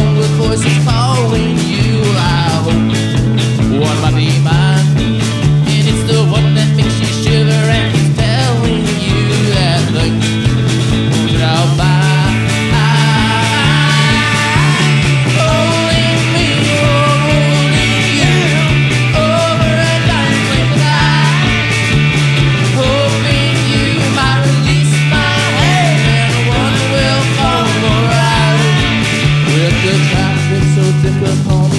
alone with voices calling you. I hope one might be mine, and it's the one that makes you shiver and it's telling you that things won't get out by. The traffic so difficult.